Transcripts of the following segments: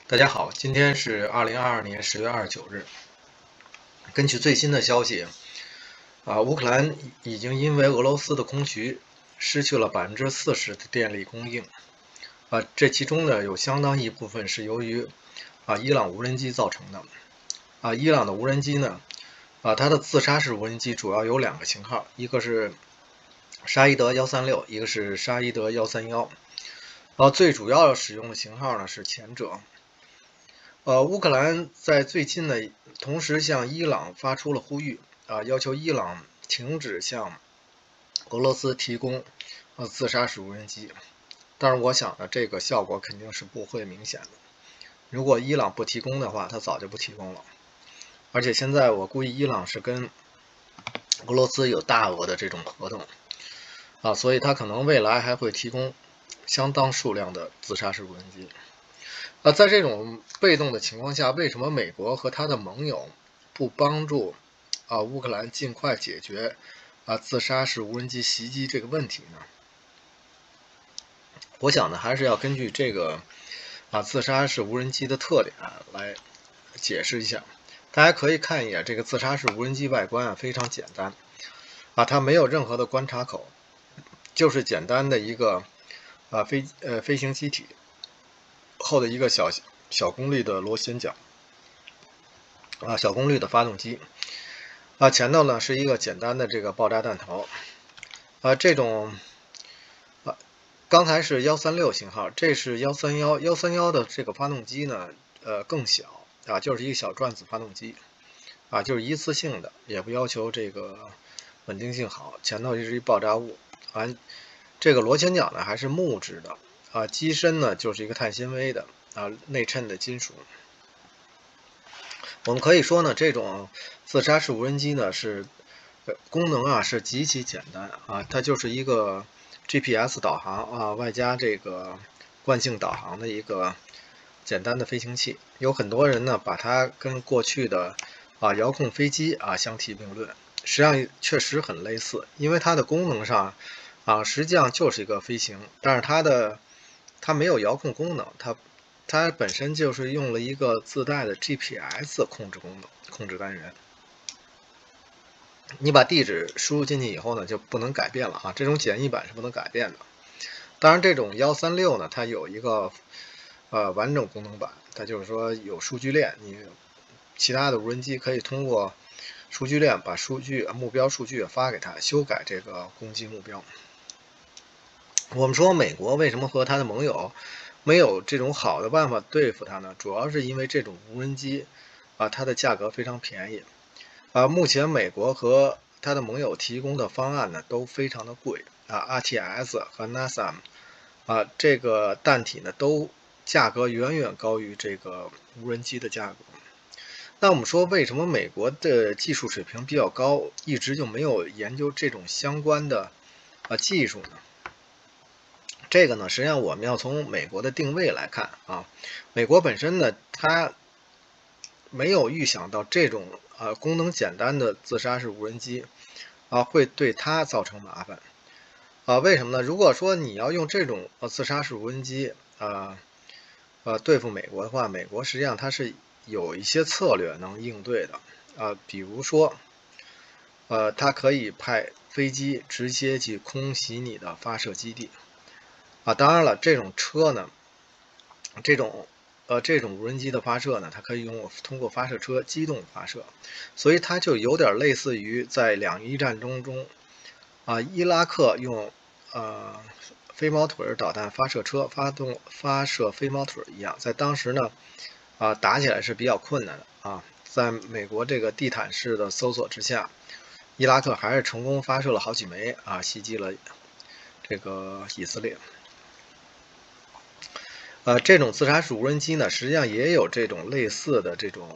大家好，今天是2022年10月29日。根据最新的消息，乌克兰已经因为俄罗斯的空袭失去了40%的电力供应。这其中呢有相当一部分是由于伊朗无人机造成的。伊朗的无人机呢，它的自杀式无人机主要有2个型号，一个是沙伊德136，一个是沙伊德131。最主要使用的型号呢是前者。乌克兰在最近呢，同时向伊朗发出了呼吁，要求伊朗停止向俄罗斯提供自杀式无人机。但是我想呢，这个效果肯定是不会明显的。如果伊朗不提供的话，它早就不提供了。而且现在我估计伊朗是跟俄罗斯有大额的这种合同，所以它可能未来还会提供相当数量的自杀式无人机。在这种被动的情况下，为什么美国和他的盟友不帮助乌克兰尽快解决自杀式无人机袭击这个问题呢？我想呢，还是要根据这个自杀式无人机的特点来解释一下。大家可以看一眼这个自杀式无人机外观非常简单它没有任何的观察口，就是简单的一个飞行机体后的一个小功率的螺旋桨小功率的发动机前头呢是一个简单的这个爆炸弹头这种刚才是136型号，这是131的这个发动机呢更小就是一个小转子发动机就是一次性的，也不要求这个稳定性好，前头就是一爆炸物这个螺旋桨呢还是木质的机身呢就是一个碳纤维的内衬的金属。我们可以说呢，这种自杀式无人机呢是功能是极其简单它就是一个 GPS 导航外加这个惯性导航的一个简单的飞行器。有很多人呢把它跟过去的遥控飞机相提并论，实际上确实很类似，因为它的功能上实际上就是一个飞行，但是它没有遥控功能，它本身就是用了一个自带的 GPS 控制单元。你把地址输入进去以后呢，就不能改变了这种简易版是不能改变的。当然，这种136呢，它有一个完整功能版，它就是说有数据链，你其他的无人机可以通过数据链把目标数据发给它，修改这个攻击目标。我们说美国为什么和他的盟友没有这种好的办法对付它呢？主要是因为这种无人机它的价格非常便宜目前美国和它的盟友提供的方案呢都非常的贵RTS 和 NASA 这个弹体呢都价格远远高于这个无人机的价格。那我们说为什么美国的技术水平比较高，一直就没有研究这种相关的技术呢？这个呢，实际上我们要从美国的定位来看美国本身呢，它没有预想到这种功能简单的自杀式无人机会对它造成麻烦为什么呢？如果说你要用这种自杀式无人机对付美国的话，美国实际上它是有一些策略能应对的比如说它可以派飞机直接去空袭你的发射基地当然了，这种车呢，这种无人机的发射呢，它可以通过发射车机动发射，所以它就有点类似于在两伊战争中伊拉克用飞毛腿导弹发射车发射飞毛腿一样，在当时呢打起来是比较困难的在美国这个地毯式的搜索之下，伊拉克还是成功发射了好几枚袭击了这个以色列。这种自杀式无人机呢，实际上也有这种类似的这种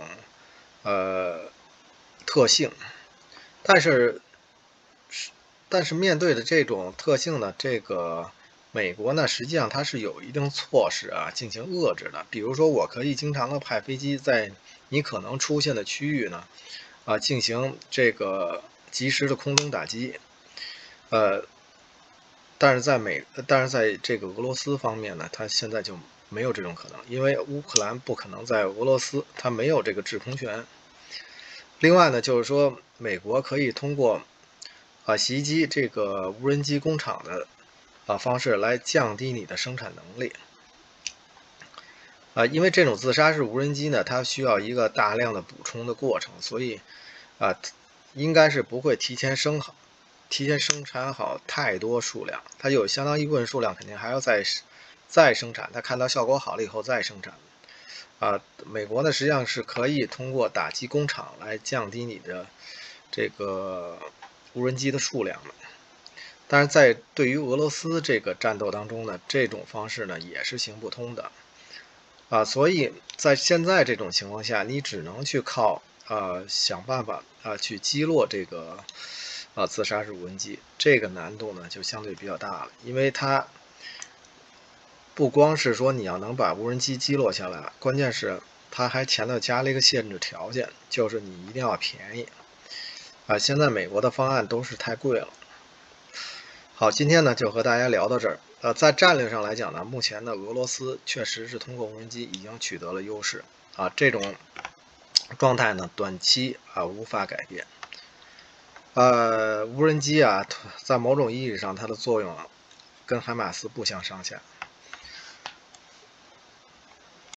特性，但是面对的这种特性呢，这个美国呢，实际上它是有一定措施进行遏制的。比如说，我可以经常的派飞机在你可能出现的区域呢进行这个及时的空中打击，但是在这个俄罗斯方面呢，它现在就没有这种可能，因为乌克兰不可能在俄罗斯，它没有这个制空权。另外呢，就是说美国可以通过袭击这个无人机工厂的方式来降低你的生产能力。因为这种自杀式无人机呢，它需要一个大量的补充的过程，所以应该是不会提前生产好太多数量，它有相当一部分数量肯定还要再生产，它看到效果好了以后再生产。美国呢实际上是可以通过打击工厂来降低你的这个无人机的数量的。但是在对于俄罗斯这个战斗当中呢，这种方式呢也是行不通的。所以在现在这种情况下，你只能去靠想办法去击落这个自杀式无人机，这个难度呢就相对比较大了，因为它不光是说你要能把无人机击落下来，关键是它还前头加了一个限制条件，就是你一定要便宜。现在美国的方案都是太贵了。好，今天呢就和大家聊到这儿。在战略上来讲呢，目前呢俄罗斯确实是通过无人机已经取得了优势这种状态呢短期无法改变。无人机在某种意义上它的作用跟海马斯不相上下。